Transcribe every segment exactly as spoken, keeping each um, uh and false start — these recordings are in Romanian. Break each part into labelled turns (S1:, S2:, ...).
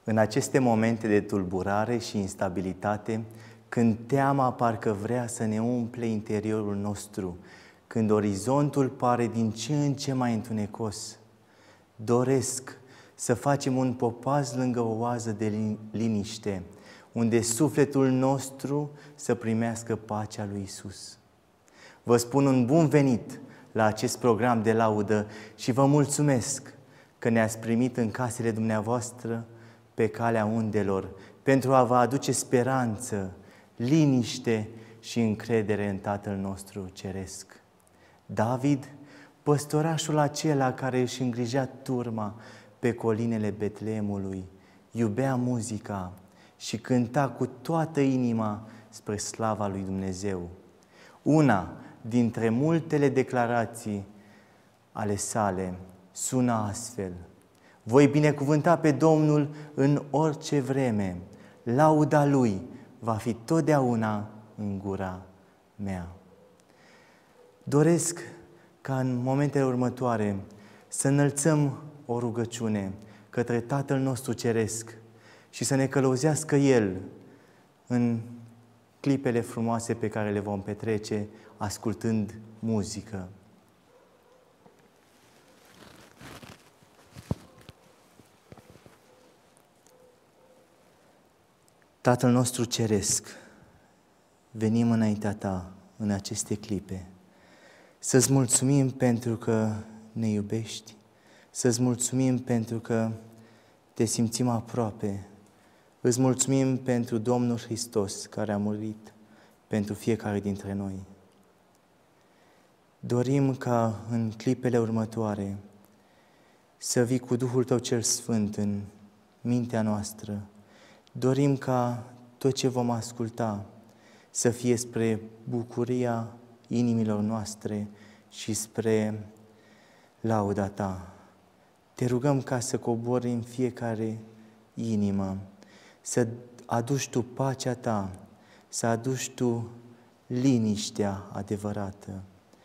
S1: În aceste momente de tulburare și instabilitate, când teama parcă vrea să ne umple interiorul nostru, când orizontul pare din ce în ce mai întunecos, doresc să facem un popaz lângă o oază de liniște, unde sufletul nostru să primească pacea lui Iisus. Vă spun un bun venit la acest program de laudă și vă mulțumesc că ne-ați primit în casele dumneavoastră pe calea undelor pentru a vă aduce speranță, liniște și încredere în Tatăl nostru ceresc. David, păstorașul acela care își îngrija turma pe colinele Betleemului, iubea muzica și cânta cu toată inima spre slava lui Dumnezeu. Una dintre multele declarații ale sale sună astfel: voi binecuvânta pe Domnul în orice vreme, lauda Lui va fi totdeauna în gura mea. Doresc ca în momentele următoare să înălțăm o rugăciune către Tatăl nostru Ceresc și să ne călăuzească El în clipele frumoase pe care le vom petrece ascultând muzică. Tatăl nostru Ceresc, venim înaintea Ta în aceste clipe să-ți mulțumim pentru că ne iubești, să-ți mulțumim pentru că te simțim aproape, îți mulțumim pentru Domnul Hristos care a murit pentru fiecare dintre noi. Dorim ca în clipele următoare să vii cu Duhul Tău cel Sfânt în mintea noastră. Dorim ca tot ce vom asculta să fie spre bucuria inimilor noastre și spre lauda Ta. Te rugăm ca să cobori în fiecare inimă, să aduci Tu pacea Ta, să aduci Tu liniștea adevărată.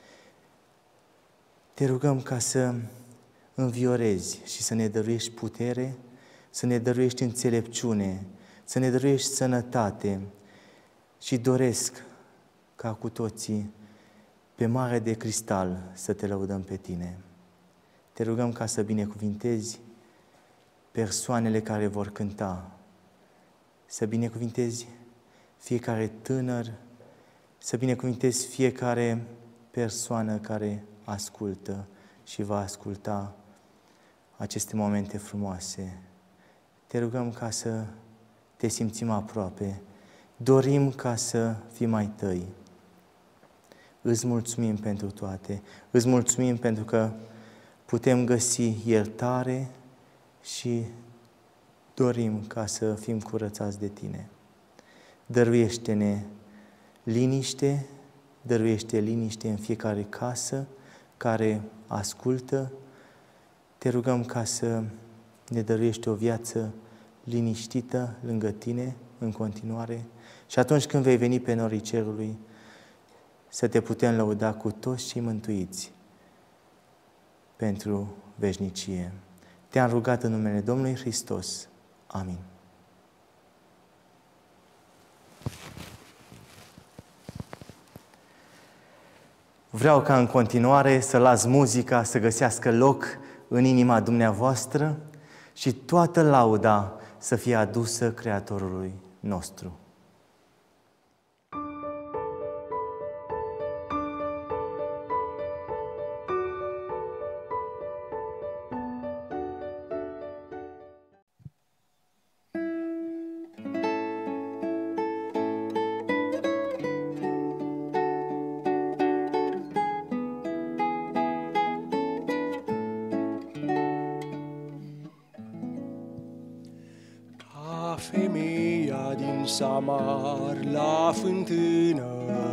S1: Te rugăm ca să înviorezi și să ne dăruiești putere, să ne dăruiești înțelepciune, să ne dăruiești sănătate și doresc ca cu toții pe mare de cristal să Te lăudăm pe Tine. Te rugăm ca să binecuvintezi persoanele care vor cânta, să binecuvintezi fiecare tânăr, să binecuvintezi fiecare persoană care ascultă și va asculta aceste momente frumoase. Te rugăm ca să Te simțim aproape, dorim ca să fii mai Tăi. Îți mulțumim pentru toate, îți mulțumim pentru că putem găsi iertare și dorim ca să fim curățați de Tine. Dăruiește-ne liniște, dăruiește liniște în fiecare casă care ascultă. Te rugăm ca să ne dăruiești o viață liniștită lângă Tine în continuare și atunci când vei veni pe norii cerului să Te putem lăuda cu toți cei mântuiți pentru veșnicie. Te-am rugat în numele Domnului Hristos. Amin. Vreau ca în continuare să las muzica să găsească loc în inima dumneavoastră și toată lauda să fie adusă Creatorului nostru.
S2: Femeia din Samar la fântână,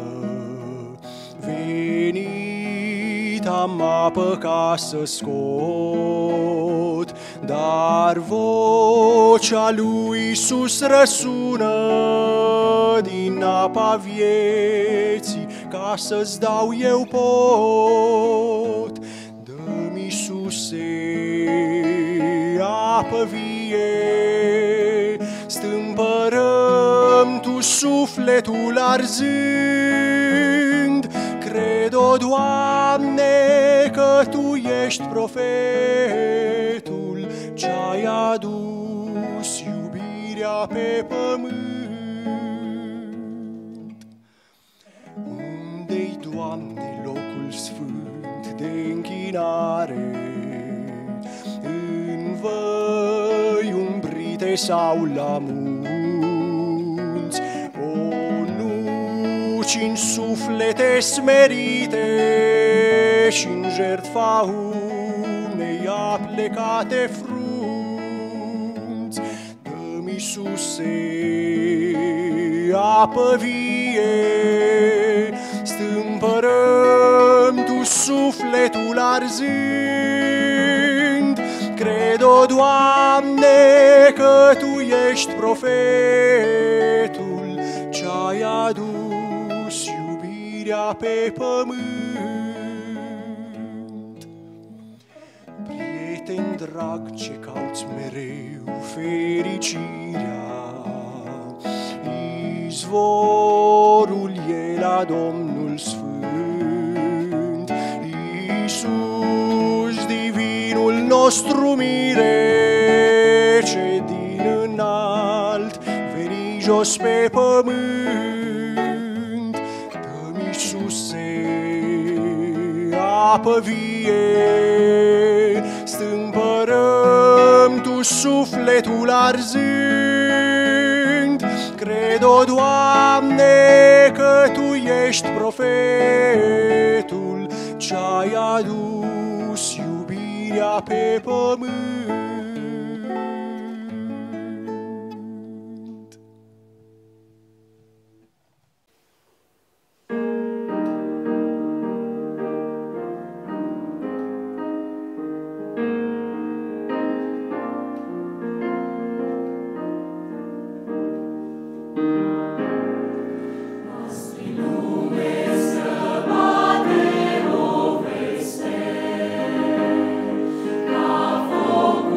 S2: venit am apă ca să scot, dar vocea lui Iisus răsună din apa vieții, ca să-ți dau eu pot. Dă-mi, Iisuse, apă vie, sufletul arzând. Cred-o, Doamne, că Tu ești profetul ce-ai adus iubirea pe pământ. Unde-i, Doamne, locul sfânt de închinare? În văi umbrite sau la munți? O, nu, ci-n suflete smerite și-n jertfa unei aplecate frunți. Dă-mi, Iisuse, apă vie, stâmpărăm Tu sufletul arzând. Cred-o, Doamne, că Tu ești profetul ce-ai adus iubirea pe pământ. Prieten drag ce cauți mereu fericirea, izvorul e la Domnul Sfânt. Iisus, divinul nostru mire, ce din înalt veni jos pe pământ. Dă-mi, Iisuse, apă vie, stâmpărăm Tu sufletul arzând. Cred-o, Doamne, că Tu ești profetul ce-ai adus iubirea pe pământ.
S3: Oh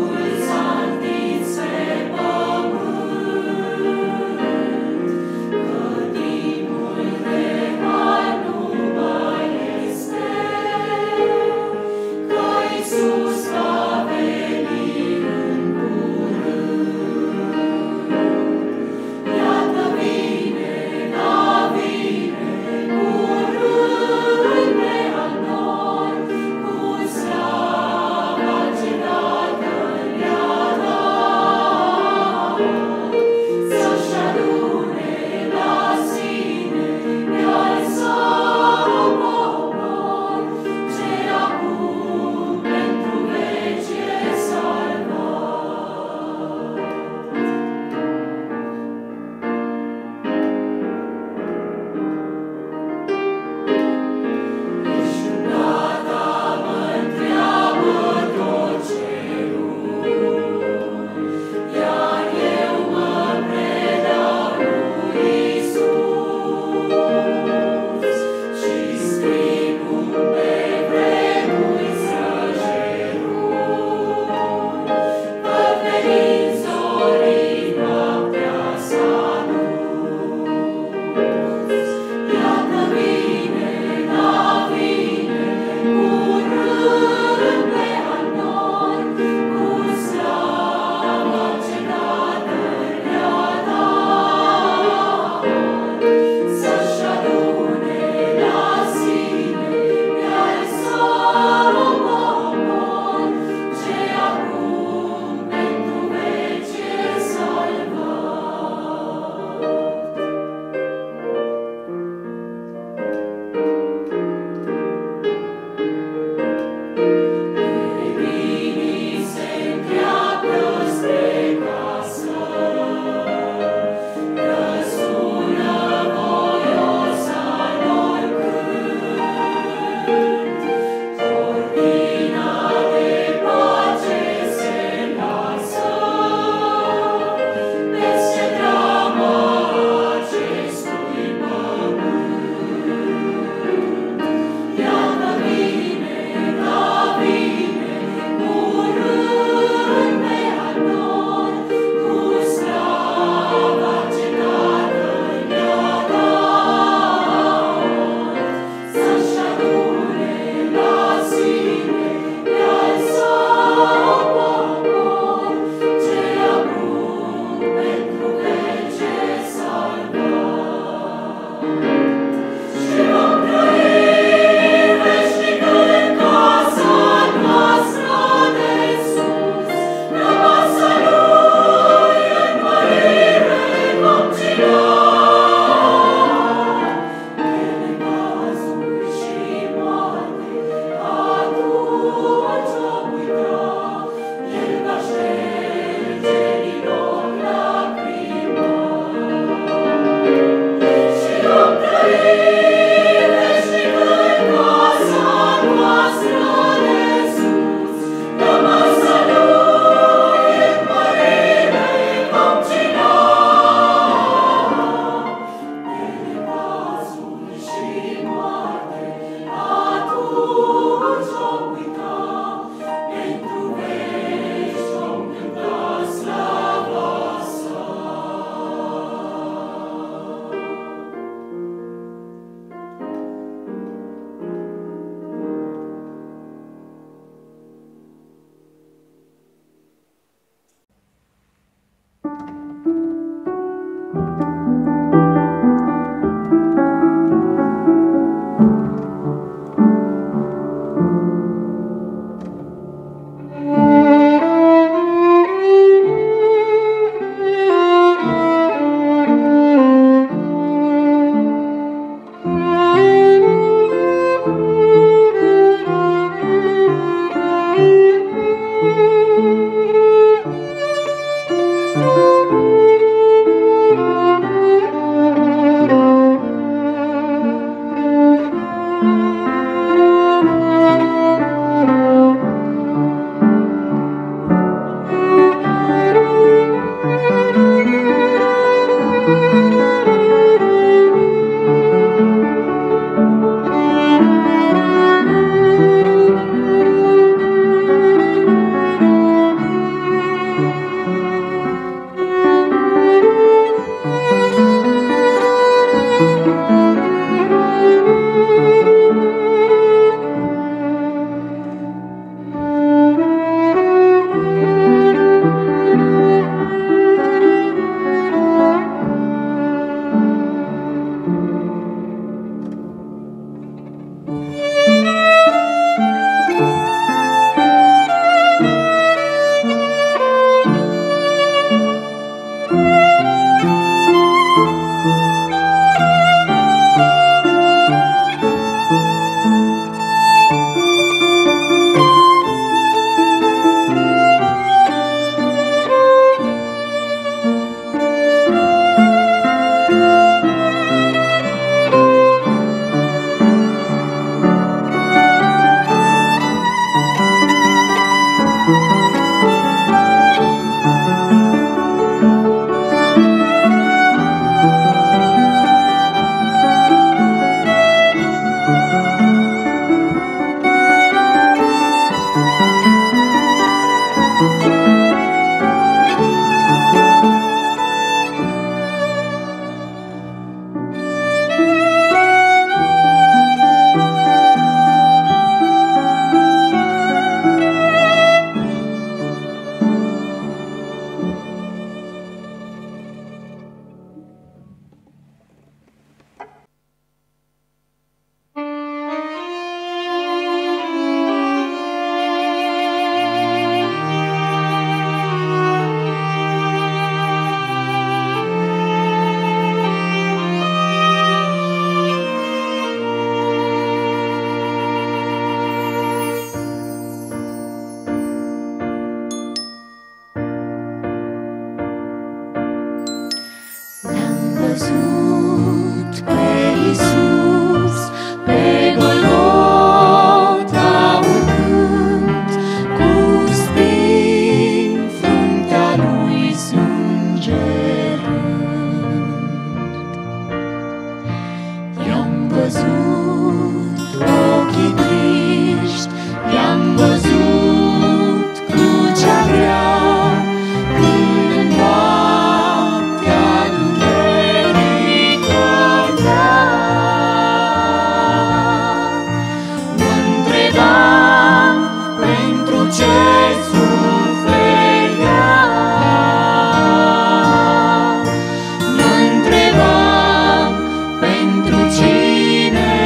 S3: Mă întrebam pentru cine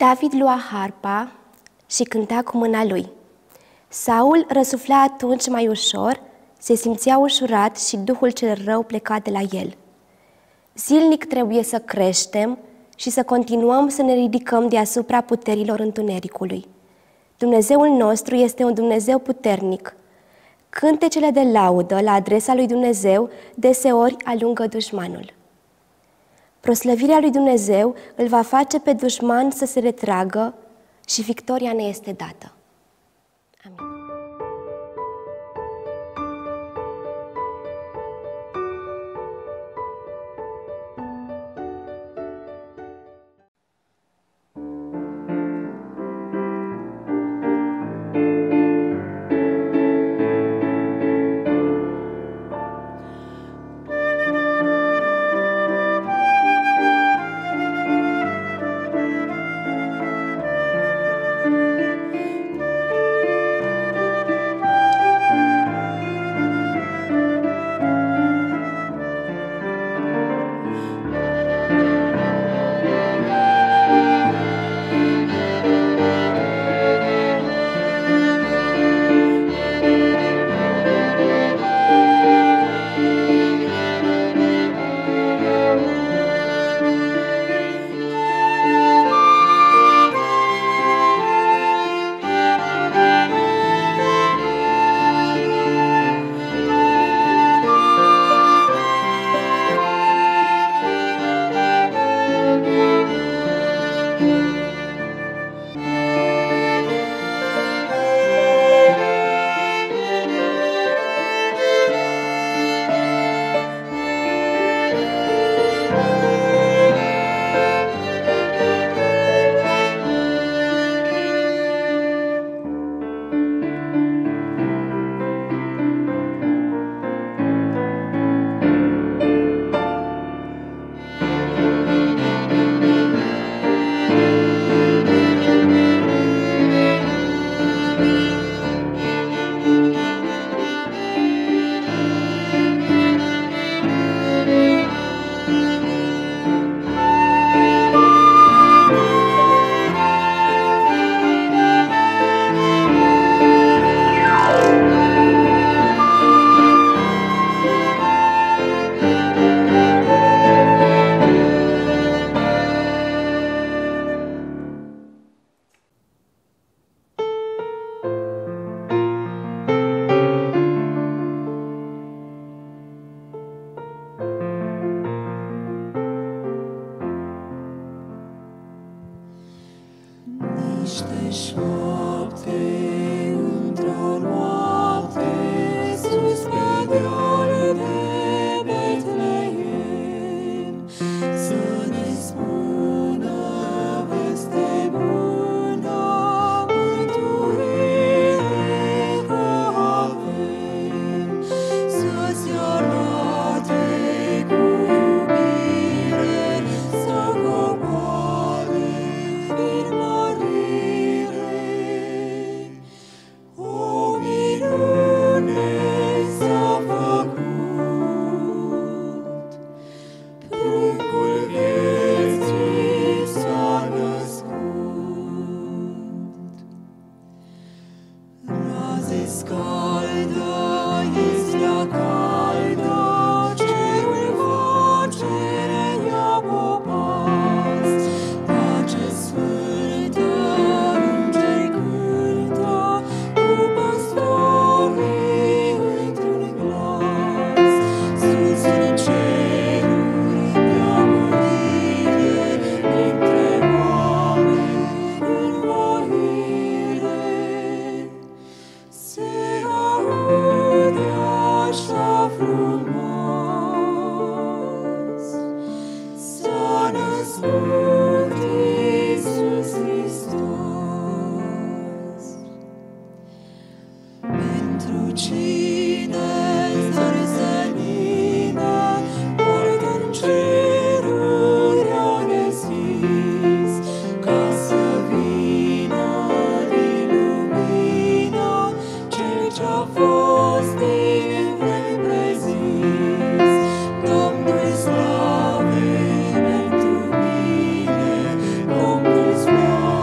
S3: David lua harpa și cânta cu mâna lui. Saul răsufla atunci mai ușor, se simțea ușurat și duhul cel rău pleca de la el. Zilnic trebuie să creștem și să continuăm să ne ridicăm deasupra puterilor întunericului. Dumnezeul nostru este un Dumnezeu puternic. Cântecele de laudă la adresa lui Dumnezeu deseori alungă dușmanul. Proslăvirea lui Dumnezeu îl va face pe dușman să se retragă și victoria ne este dată. Amin.
S4: Domnul slave pentru mine, Domnul slave.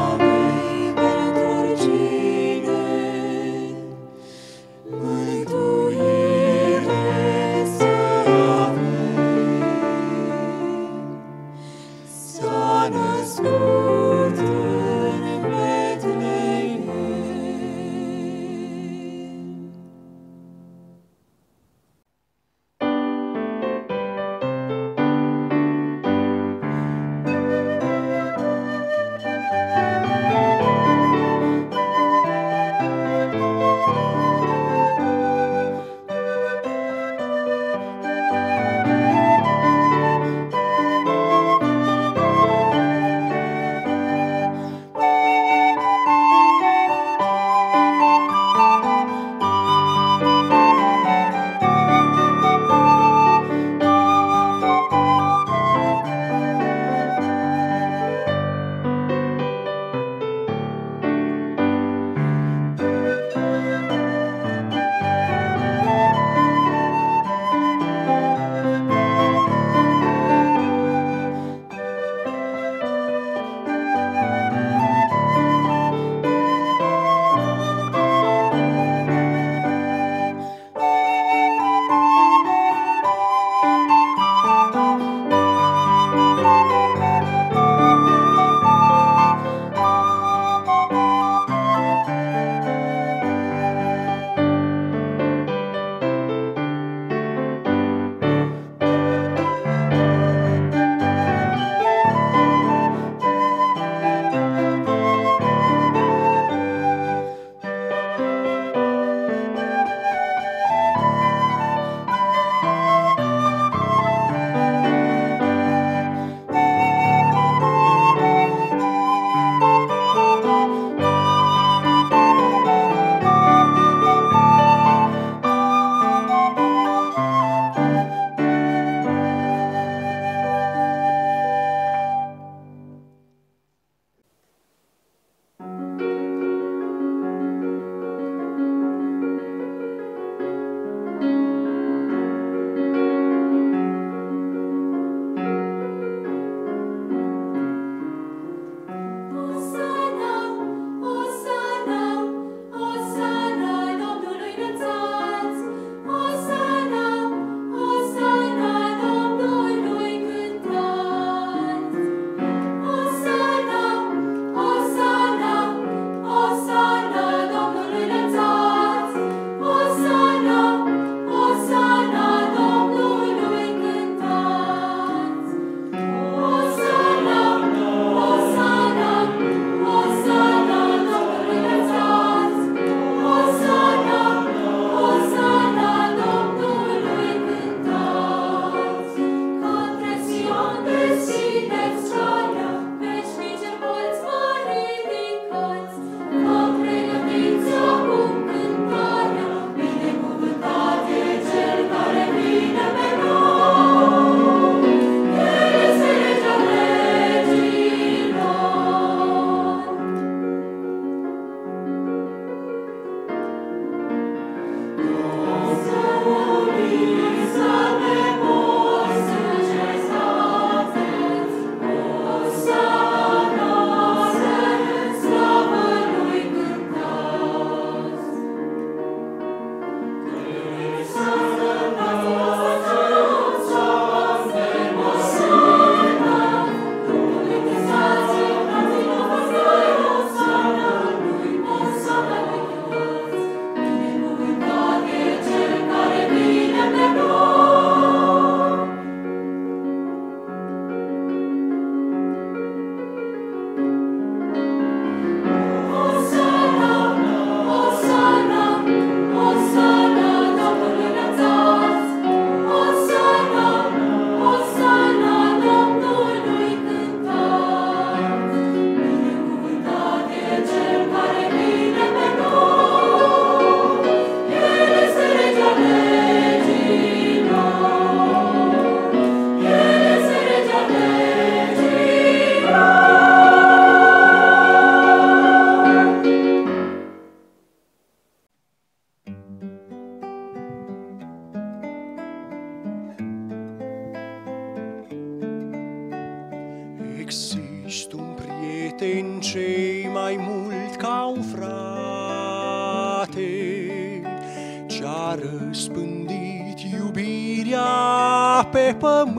S2: există un prieten cei mai mult ca un frate, ce-a răspândit iubirea pe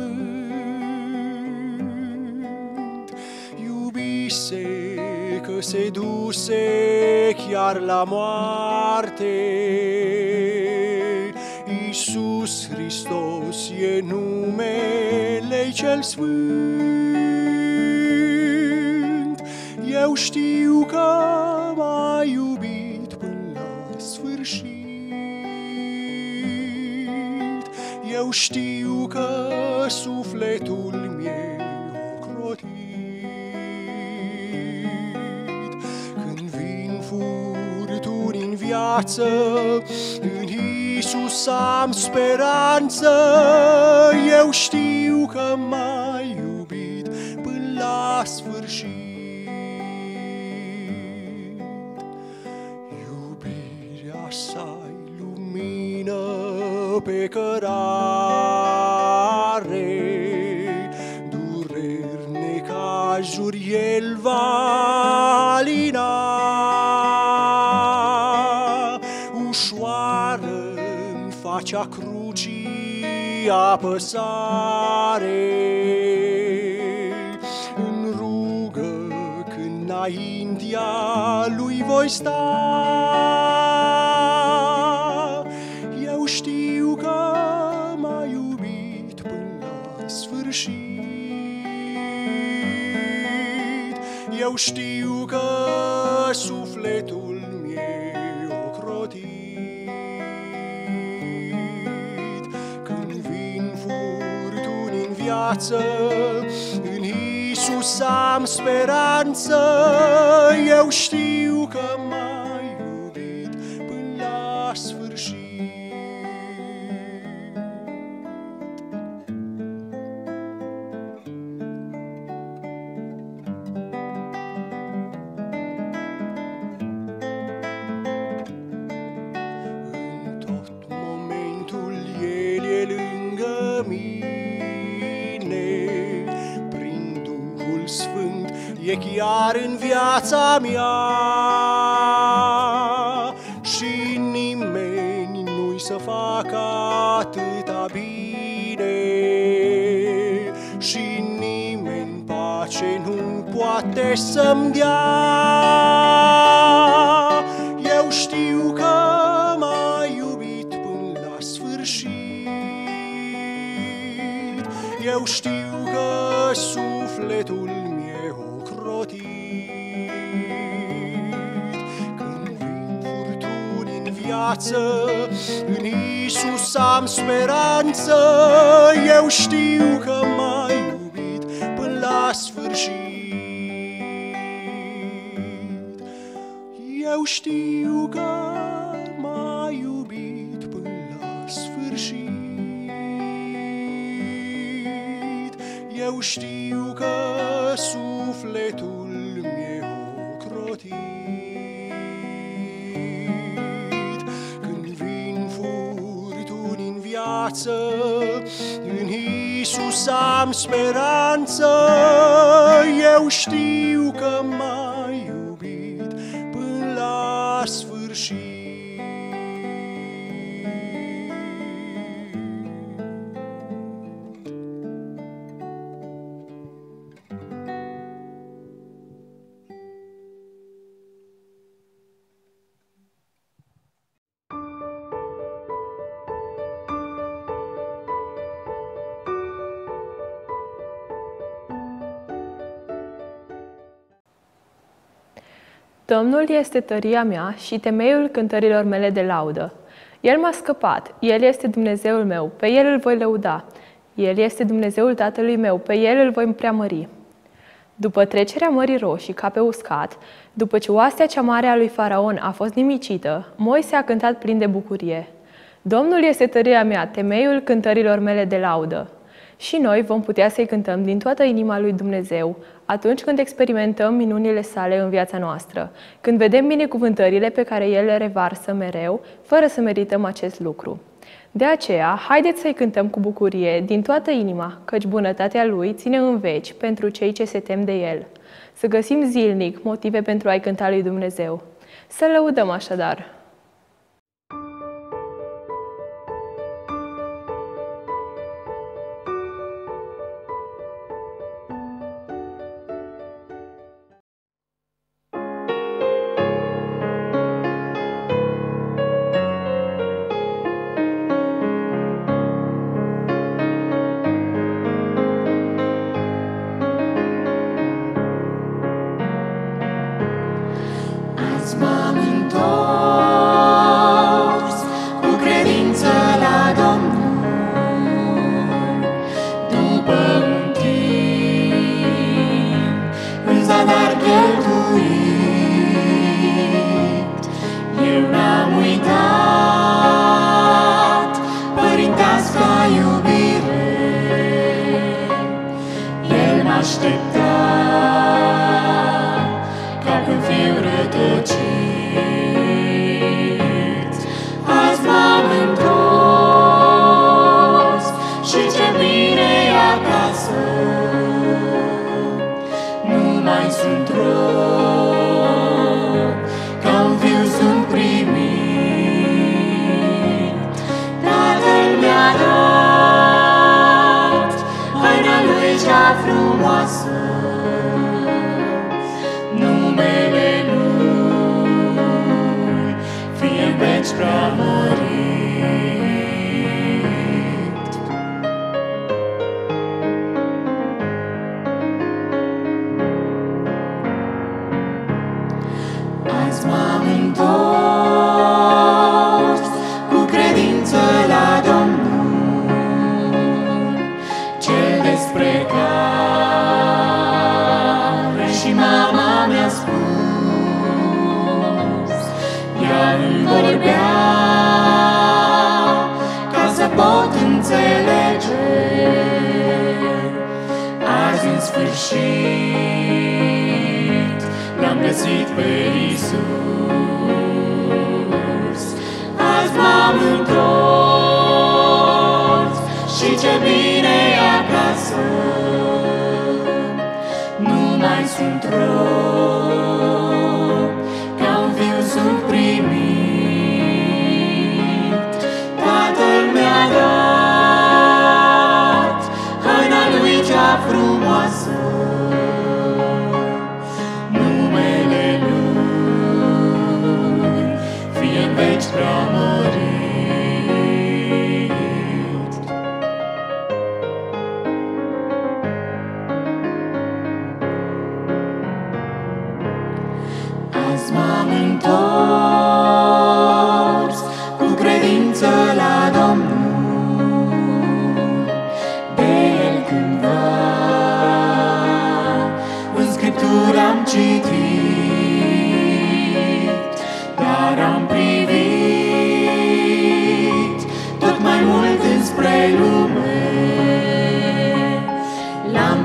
S2: pământ. Iubise că se duse chiar la moarte. Iisus Hristos e numele cel sfânt. Eu știu că m-a iubit până la sfârșit. Eu știu că sufletul mi-e ocrotit. Când vin furtuni în viață, în Iisus am speranță. Eu știu că m-a iubit până la sfârșit. Iubirea sa-i lumină pe cărare, dureri necazuri el va lina. Ușoară-mi facea crucii apăsare, în rugă când înaintea lui voi sta. Eu știu că m-a iubit până la sfârșit. Eu știu că sufletul mi-e ocrotit. Când vin furtuni în viață, în Iisus am speranță. Eu știu că m-a iubit până la sfârșit. În tot momentul El e lângă mine, prin Duhul Sfânt e chiar în viața mea. Și nimeni nu-i să facă atâta bine, și nimeni pace nu poate să-mi dea. Eu știu că m-a iubit până la sfârșit. Eu știu că sufletul mi-e ocrotit. Când vin furtuni în viață, în Iisus am speranță. Eu știu că m-a iubit până la sfârșit. Eu știu că m-a iubit până la sfârșit. Eu știu că sufletul mi-e ocrotit. Când vin furtuni în viață, în Iisus am speranță. Eu știu că m-a iubit până la sfârșit.
S4: Domnul este tăria mea și temeiul cântărilor mele de laudă. El m-a scăpat, El este Dumnezeul meu, pe El îl voi lăuda. El este Dumnezeul tatălui meu, pe El îl voi preamări. După trecerea Mării Roșii ca pe uscat, după ce oastea cea mare a lui Faraon a fost nimicită, Moise a cântat plin de bucurie. Domnul este tăria mea, temeiul cântărilor mele de laudă. Și noi vom putea să-i cântăm din toată inima lui Dumnezeu atunci când experimentăm minunile sale în viața noastră, când vedem binecuvântările pe care El le revarsă mereu, fără să merităm acest lucru. De aceea, haideți să-i cântăm cu bucurie din toată inima, căci bunătatea Lui ține în veci pentru cei ce se tem de El. Să găsim zilnic motive pentru a-i cânta lui Dumnezeu. Să lăudăm așadar!
S2: M-am întors cu credință la Domnul. După un timp în zadar cheltuit, eu n-am uitat părintească iubire. El m-a așteptat ca când fiu rătăcit. Azi m-am întors și ce bine e acasă. Nu mai sunt rob, ca un fiu sunt primit. Tatăl mi-a dat haina lui cea frumoasă. Numele Lui fie în veci preamărit. Azi m-am întors cu credință la Domnul, cel despre care și mama mi-a spus. Ea îmi vorbea ca să pot înțelege. Azi în sfârșit l-am găsit pe Iisus. Azi m-am întors și ce bine e acasă. Nu mai sunt rob, ca un fiu sunt primit. Tatăl mi-a dat haina lui cea frumoasă. Numele Lui fie în veci preamărit. Azi m-am întors cu credință la Domnul. De El cândva în Scriptură am citit, dar am privit tot mai mult înspre lume. L-am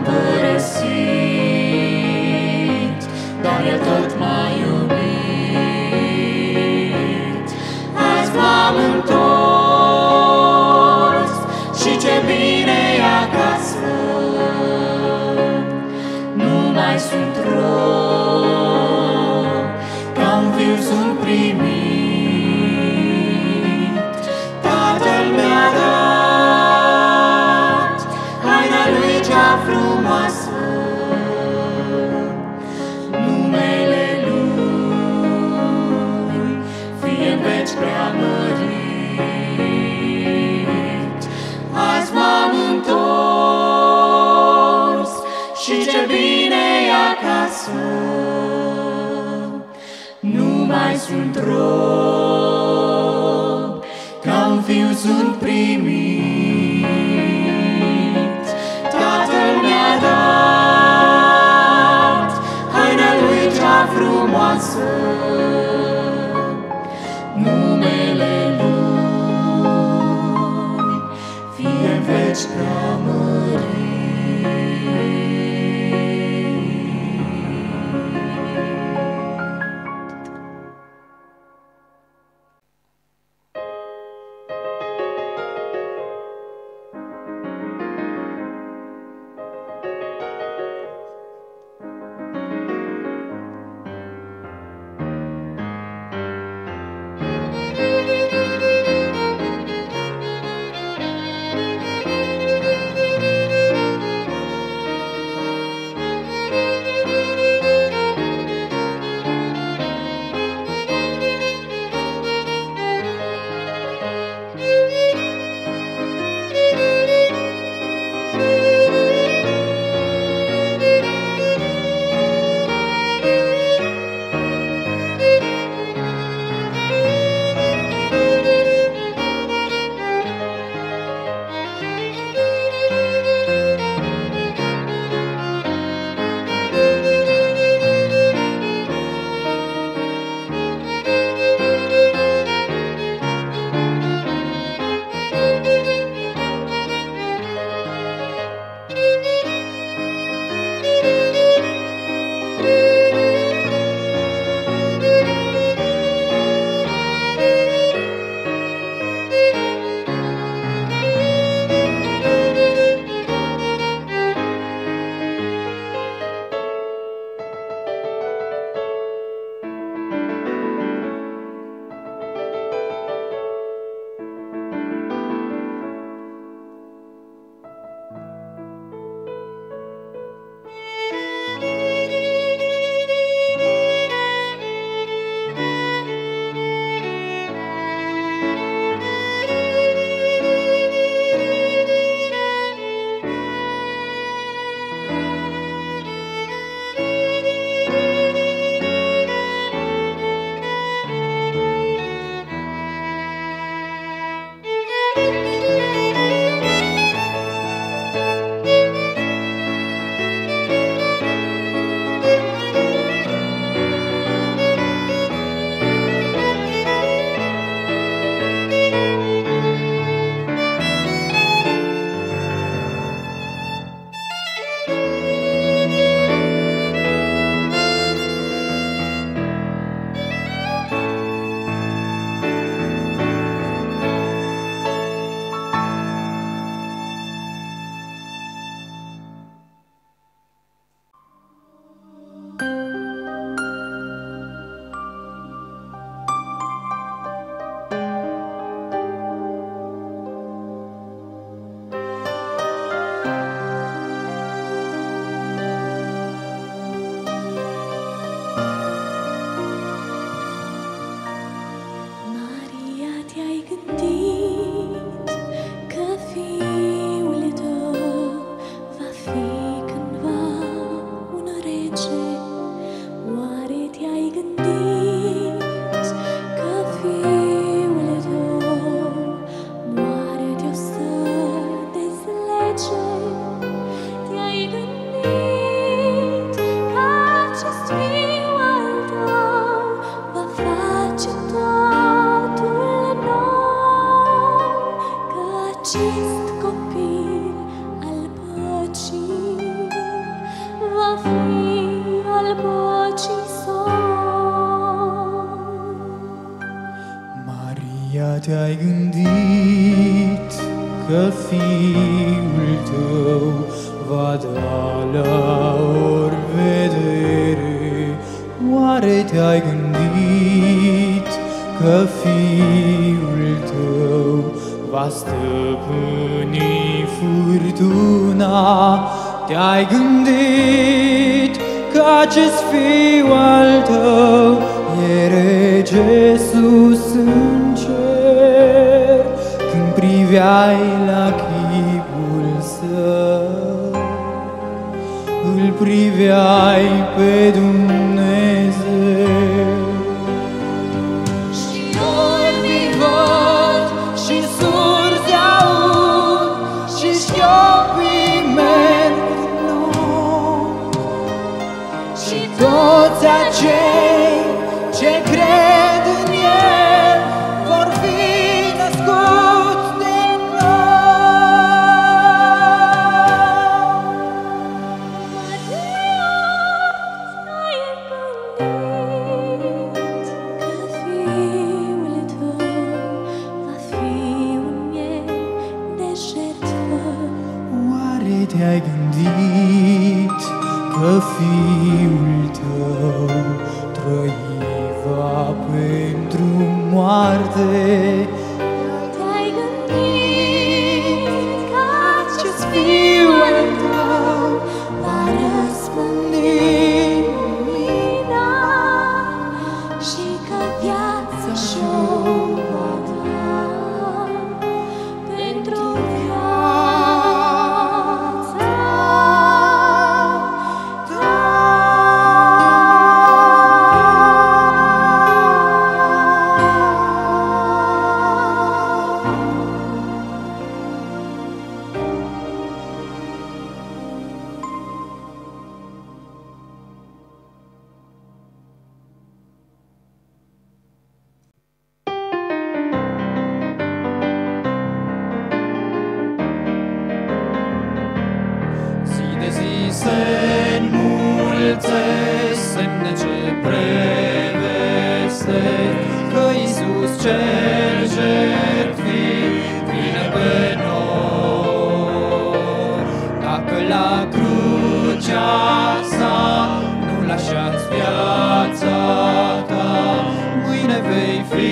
S2: părăsit, dar El tot m-a iubit. Azi m-am întors și ce bine e acasă. Nu mai sunt rob, ca un fiu sunt primit. Tatăl mi-a dat haina lui cea frumoasă. Numele Lui fie în veci preamărit. Azi m-am întors și ce bine e acasă. Nu mai sunt rob, ca un fiu sunt primit. Tatăl mi-a dat haina lui cea frumoasă. Numele Lui fie în veci preamărit.
S5: va fi al păcii soi.
S2: Maria, te-ai gândit că Fiul tău va da la ori vedere? Oare te-ai gândit că Fiul tău va stăpâni furtuna? Te-ai gândit că acest Fiu al tău e rege sus în cer? Când priveai la chipul său, îl priveai pe Dumnezeu.
S5: Și orbii văd și surzi aud și șchiopii merg din nou.
S2: Și toți acei ce cred în El vor fi născuți din nou.
S5: Ai gândit că Fiul tău va fi un miel de jertfă?
S2: Oare te-ai gândit că Fiul tău trăi va pentru moarte?
S5: Te-ai gândit că acest
S2: Fiul al tău va răspândi
S5: lumina și că viața și-o va da pentru viața ta.
S2: Zi de zi se înmulțesc semne ce prevestesc că Iisus cel jertfit vine pe noi. Dacă la crucea sa nu lași-ați viața ta, mâine vei fi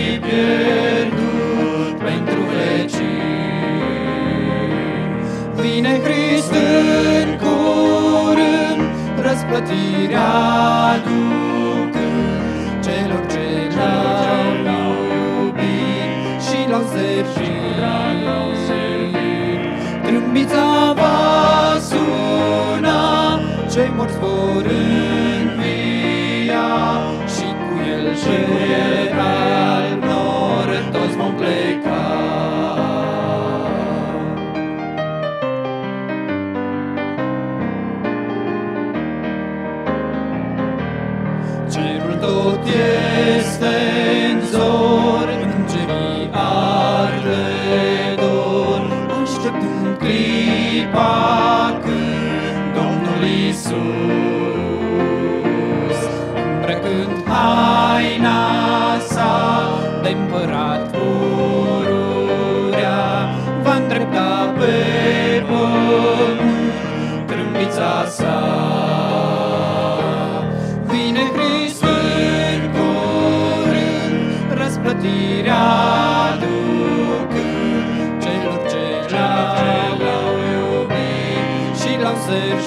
S2: pierdut pentru vecini. Vine Hrist în curând, răsplătirea aducând celor ce l-au iubit și l-au servit. Trâmbița va suna, cei morți vor învia și cu el cei al nor toți vom pleca. Cerul tot este în zor, îngerii arde dor, așteptând clipa când Domnul Iisus, îmbrăcând haina sa de împărat pururea, va îndrepta pe pământ trâmbița sa. Vine Hrist în curând, răsplătirea aducând celor ce l-au iubit și l-au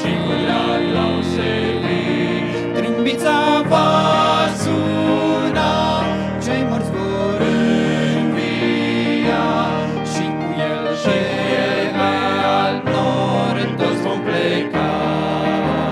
S2: servit. Trâmbița va suna, cei morți vor învia și cu el cei al nor toți vom pleca.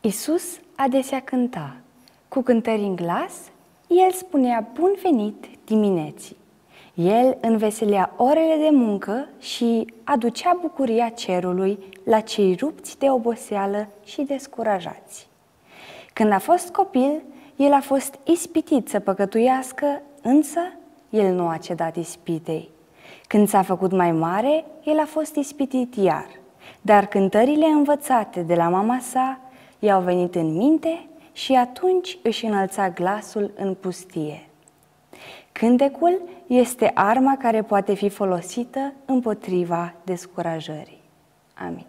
S6: Iisus adesea cânta. Cu cântări în glas, El spunea bun venit dimineții. El înveselea orele de muncă și aducea bucuria cerului la cei rupți de oboseală și descurajați. Când a fost copil, El a fost ispitit să păcătuiască, însă El nu a cedat ispitei. Când s-a făcut mai mare, El a fost ispitit iar, dar cântările învățate de la mama sa i-au venit în minte și atunci își înălța glasul în pustie. Cântecul este arma care poate fi folosită împotriva descurajării. Amin.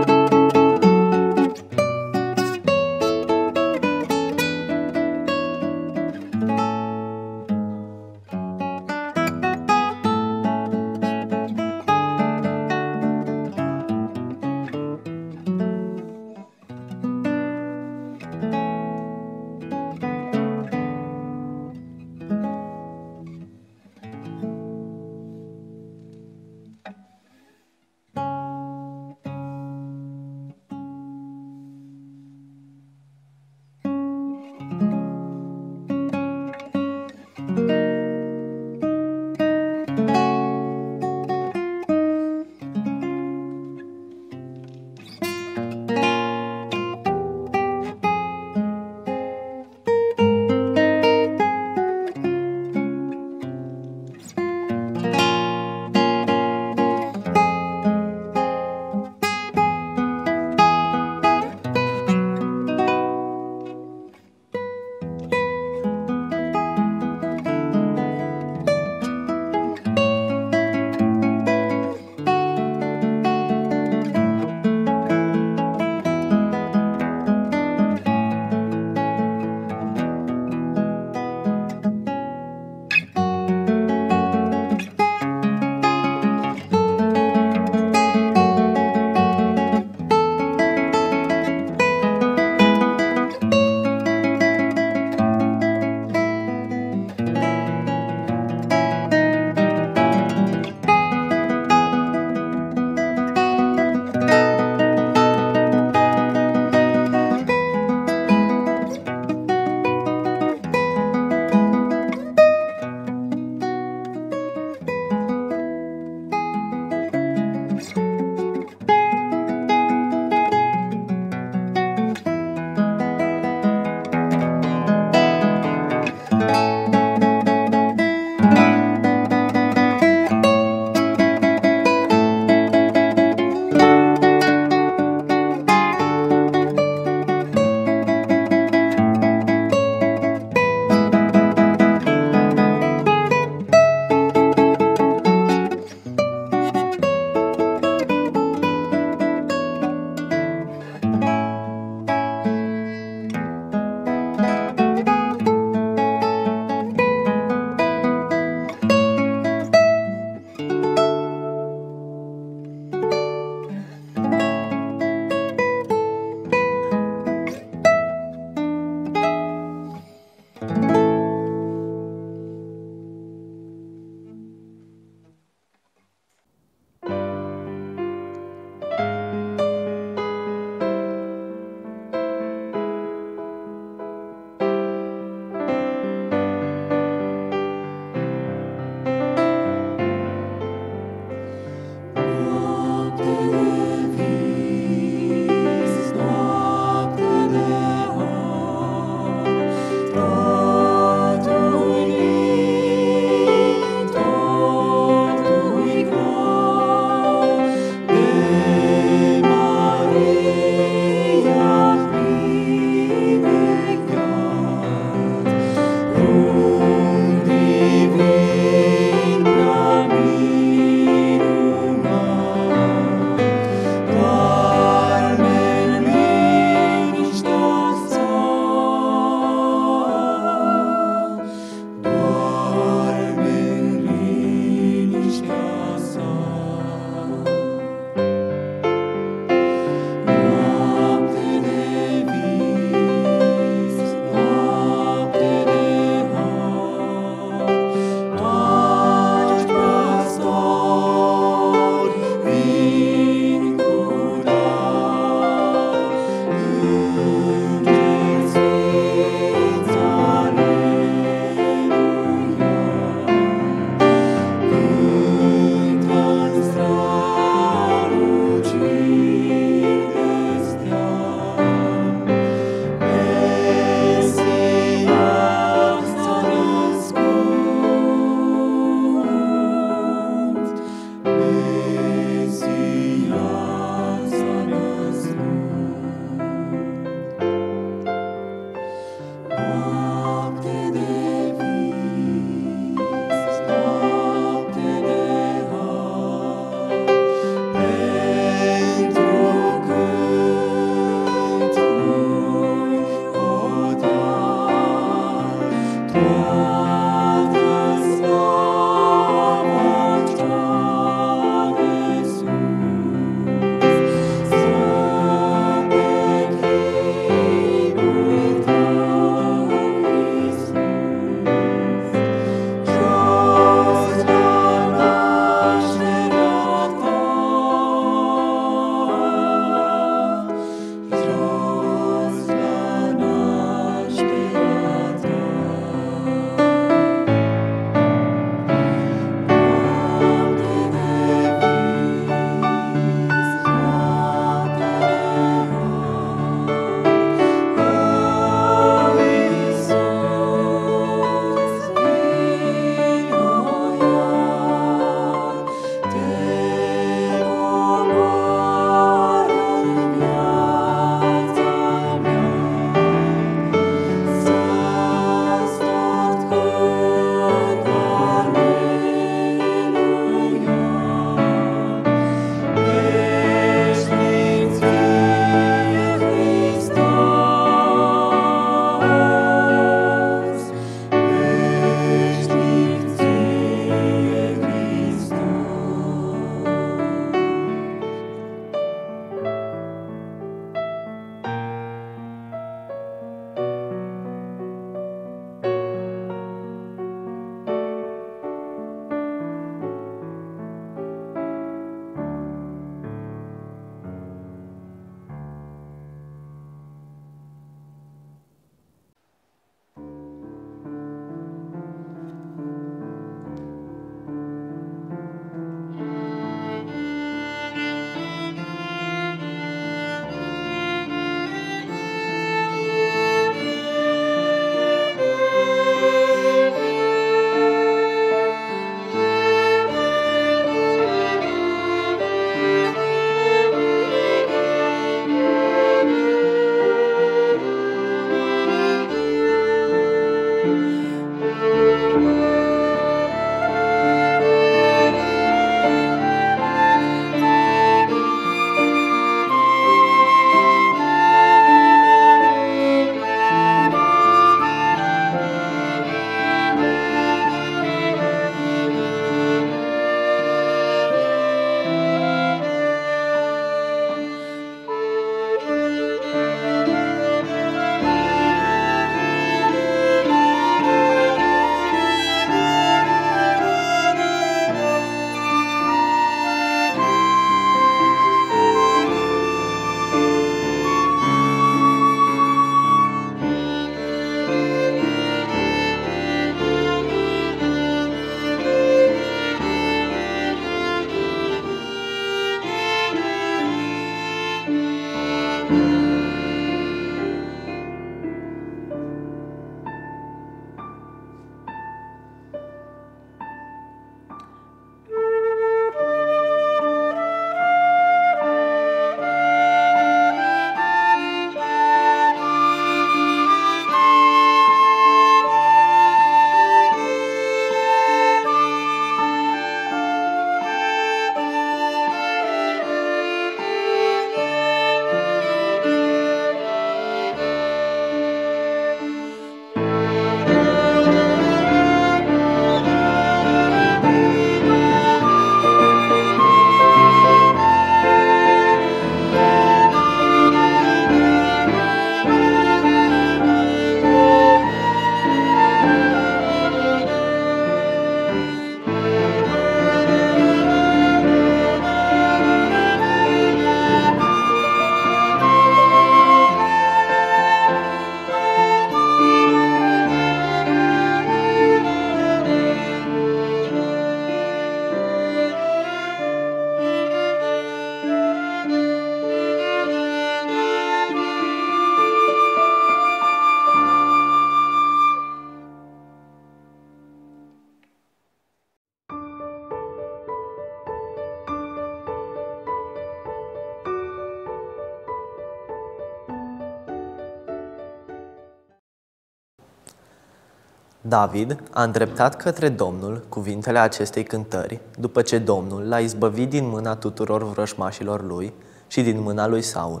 S7: David a îndreptat către Domnul cuvintele acestei cântări, după ce Domnul l-a izbăvit din mâna tuturor vrășmașilor lui și din mâna lui Saul.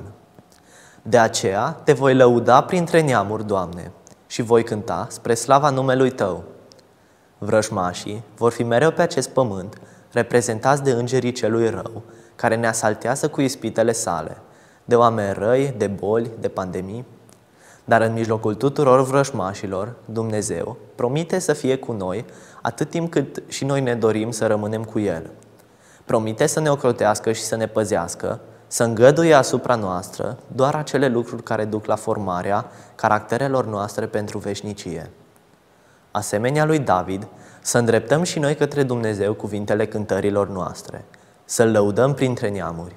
S7: De aceea te voi lăuda printre neamuri, Doamne, și voi cânta spre slava numelui Tău. Vrășmașii vor fi mereu pe acest pământ, reprezentați de îngerii celui rău, care ne asaltează cu ispitele sale, de oameni răi, de boli, de pandemii. Dar în mijlocul tuturor vrășmașilor, Dumnezeu promite să fie cu noi atât timp cât și noi ne dorim să rămânem cu El. Promite să ne ocrotească și să ne păzească, să îngăduie asupra noastră doar acele lucruri care duc la formarea caracterelor noastre pentru veșnicie. Asemenea lui David, să îndreptăm și noi către Dumnezeu cuvintele cântărilor noastre, să-L lăudăm printre neamuri.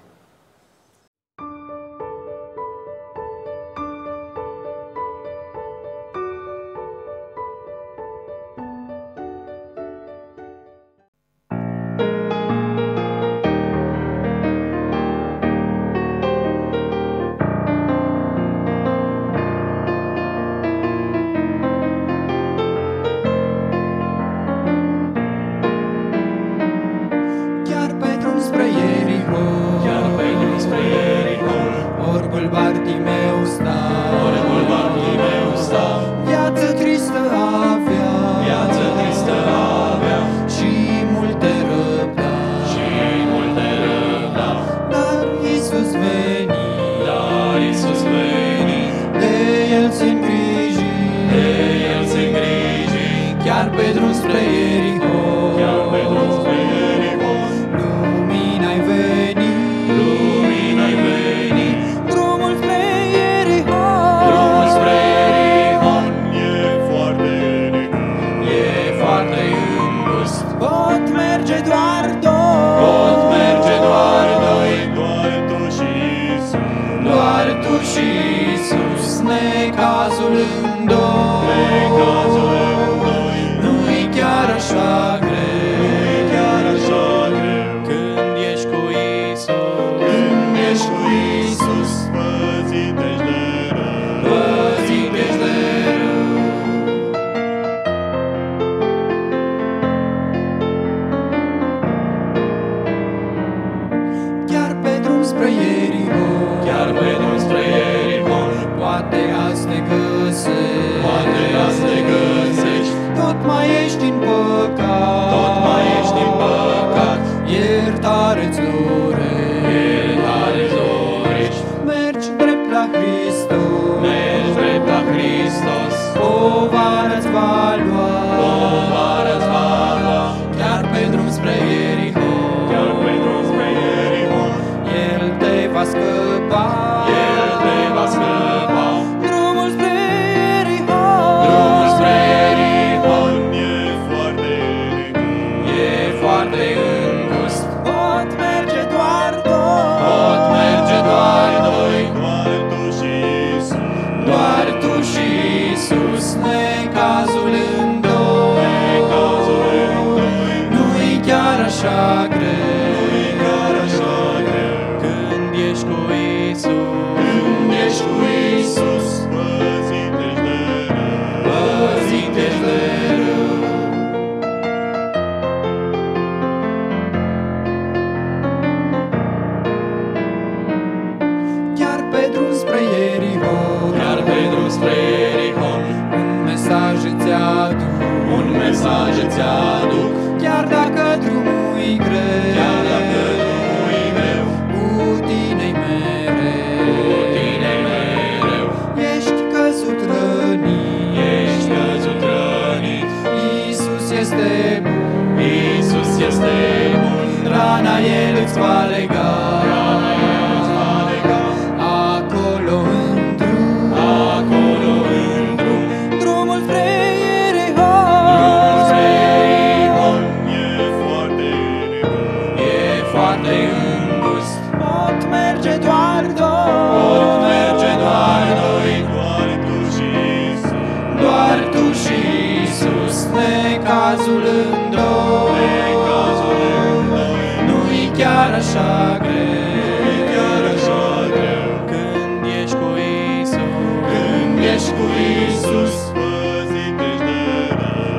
S2: Ești cu Iisus, păzitești de rău.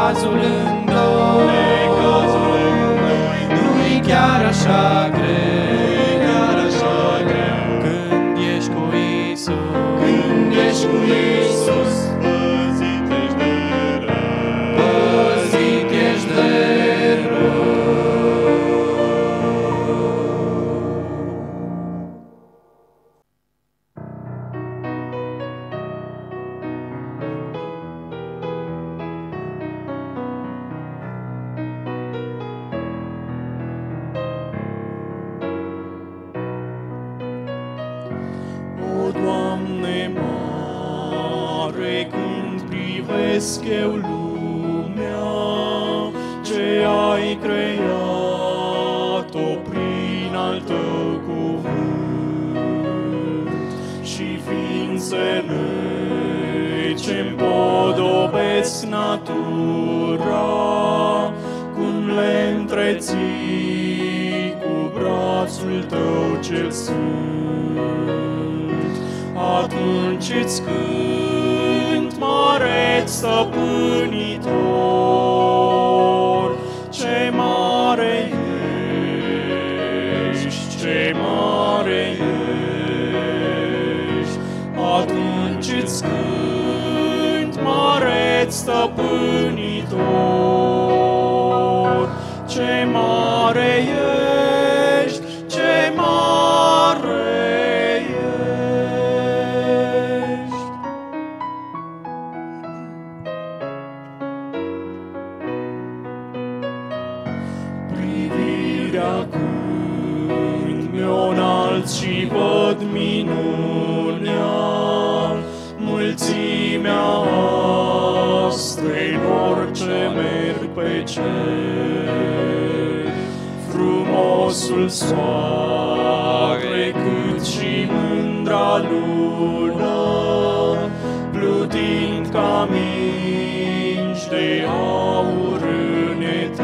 S2: necazul în noi, necazul în noi, nu-i chiar așa greu, chiar așa greu. Când ești cu Iisus, când ești cu Iisus, păzit ești de rău, păzit ești de rău. O, Doamne mare, când privesc eu lumea, ce ai creat-o prin al Tău cuvânt, și ființele ce împodobesc natura, cum le întreții cu brațul Tău cel sfânt. Atunci îți cânt, mare-ți stăpânitor, ce mare ești, ce mare ești. Atunci îți cânt, mare-ți stăpânitor, ce mare ești, ce mare ești. Privirea când mi-o înalț și văd minunea, mulțimea astrelor ce merg pe cer, frumosul soare cât și mândra lună, plutind ca mingi de aur în eter.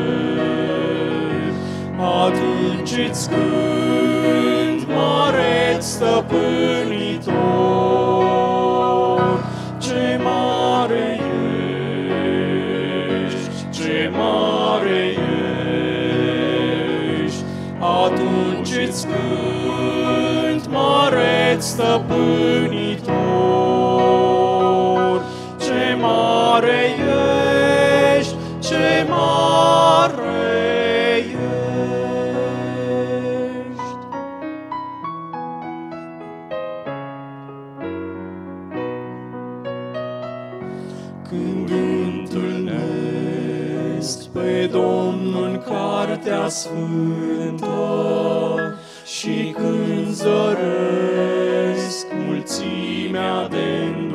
S2: Atunci îți cânt, mare-ți stăpânitor, ce mare ești, ce mare ești. Atunci îți cânt, mare-ți stăpânitor, ce mare ești, ce mare ești. Când întâlnesc pe Domnul în cartea sfântă și când zăresc mulțimea de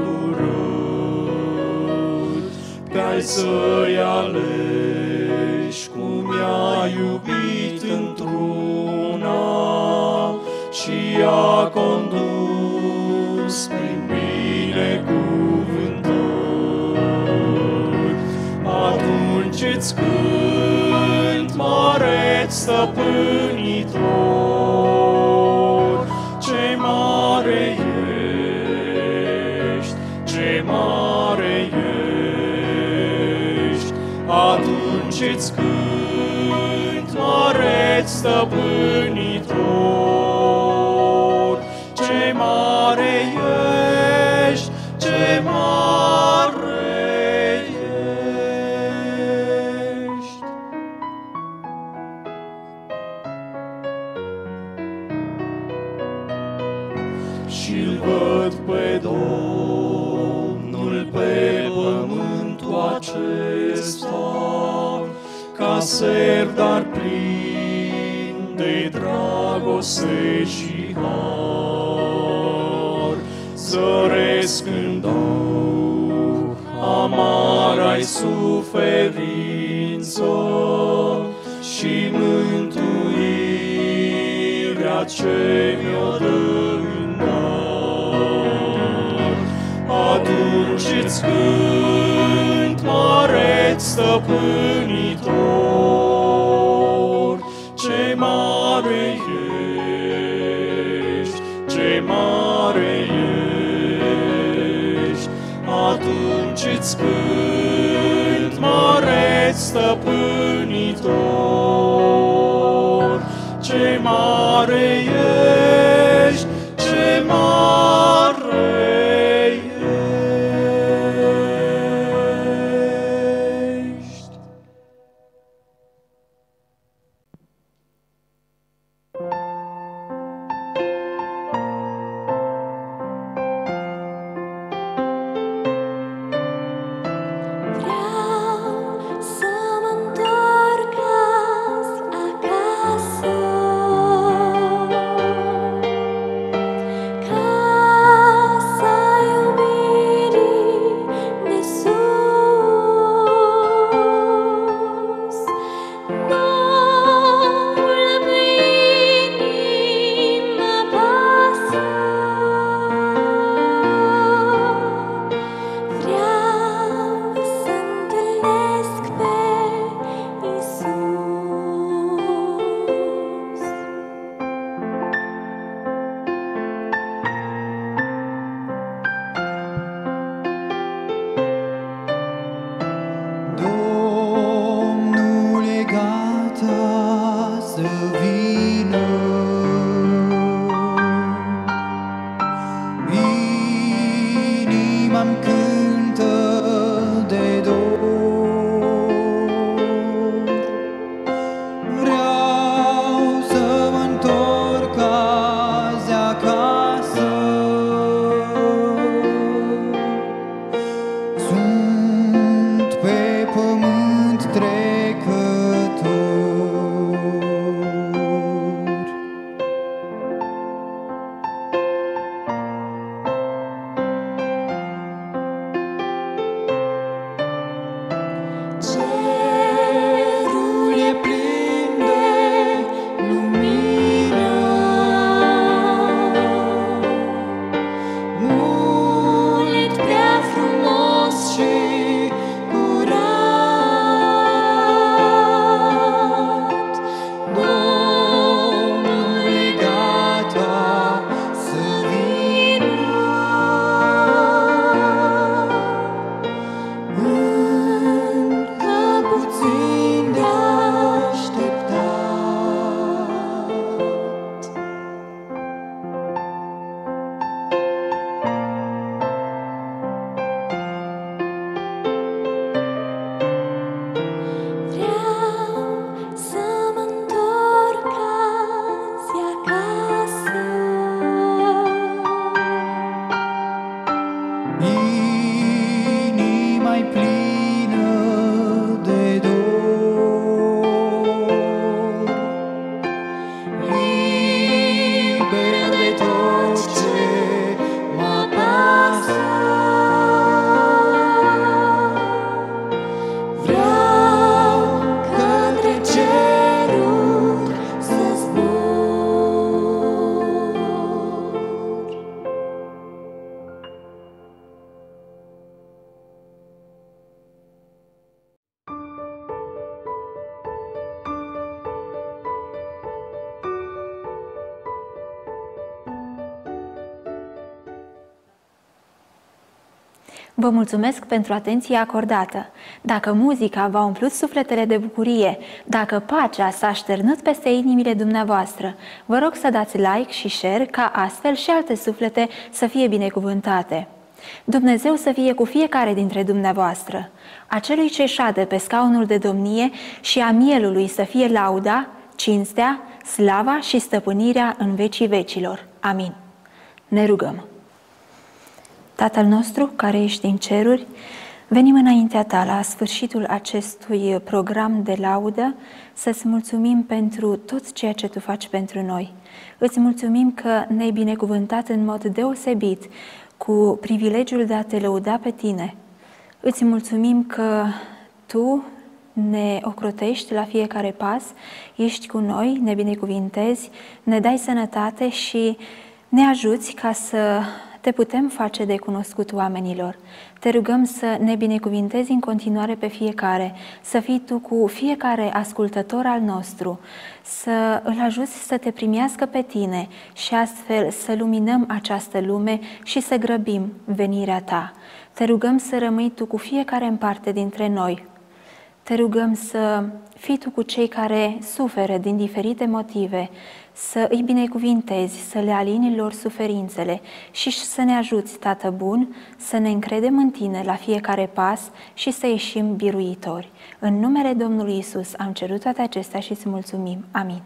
S2: îndurări, pe-ai să-i alegi cum i-a iubit într-una și i-a condus prin binecuvântări. Atunci îți cânt, mare-ți stăpânitor, ce mare ești, ce mare ești. Atunci îți cânt, mare-ți stăpânitor, ce mare ești, ce mare ești. Și-l văd pe Domnul pe pământul acesta, ca ser, dar plin de dragoste și har. Zăresc în dau amara-i suferință și mântuirea ce mi-o dă în dar. Atunci îți cânt, mare-ți stăpânitor, ce mare ești, ce mare ești. Atunci îți cânt, stăpânitor. Ce mare ești, ce mare ești.
S5: Vreau să mă întorc azi acasă, casa iubirii de sus. Dorul pe inimă pasă, vreau să întâlnesc pe Iisus.
S2: Domnul e gata să vină, inima-mi cântă de dor. Vreau să mă întorc azi acasă. Sunt pe pământ trecător. Cerul e plin de lumină, mult prea frumos și curat. Domnul e gata să vină, încă puțin de așteptat. Vreau să mă întorc azi acasă. Inima-i plină de dor, liber de tot ce mă pasă. Vreau către ceruri să zbor.
S8: Vă mulțumesc pentru atenția acordată. Dacă muzica v-a umplut sufletele de bucurie, dacă pacea s-a așternut peste inimile dumneavoastră, vă rog să dați like și share ca astfel și alte suflete să fie binecuvântate. Dumnezeu să fie cu fiecare dintre dumneavoastră. Acelui ce șade pe scaunul de domnie și a mielului să fie lauda, cinstea, slava și stăpânirea în vecii vecilor. Amin. Ne rugăm. Tatăl nostru, care ești în ceruri, venim înaintea Ta la sfârșitul acestui program de laudă să-ți mulțumim pentru tot ceea ce Tu faci pentru noi. Îți mulțumim că ne-ai binecuvântat în mod deosebit cu privilegiul de a Te lăuda pe Tine. Îți mulțumim că Tu ne ocrotești la fiecare pas, ești cu noi, ne binecuvintezi, ne dai sănătate și ne ajuți ca să Te putem face de cunoscut oamenilor. Te rugăm să ne binecuvintezi în continuare pe fiecare, să fii Tu cu fiecare ascultător al nostru, să îl ajuți să Te primească pe Tine și astfel să luminăm această lume și să grăbim venirea Ta. Te rugăm să rămâi Tu cu fiecare în parte dintre noi. Te rugăm să fii Tu cu cei care suferă din diferite motive, să îi binecuvintezi, să le alini lor suferințele și să ne ajuți, Tată bun, să ne încredem în Tine la fiecare pas și să ieșim biruitori. În numele Domnului Isus am cerut toate acestea și îți mulțumim. Amin.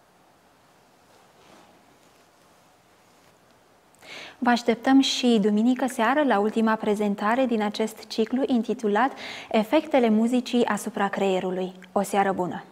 S8: Vă așteptăm și duminică seară la ultima prezentare din acest ciclu intitulat Efectele muzicii asupra creierului. O seară bună!